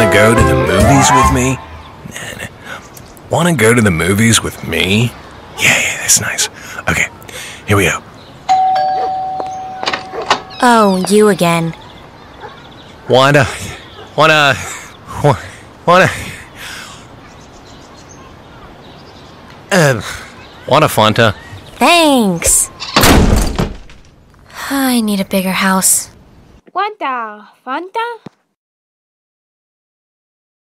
Wanna go to the movies with me? Wanna go to the movies with me? Yeah, that's nice. Okay, here we go. Oh, you again. Want a Fanta? Thanks. I need a bigger house. Fanta. Fanta?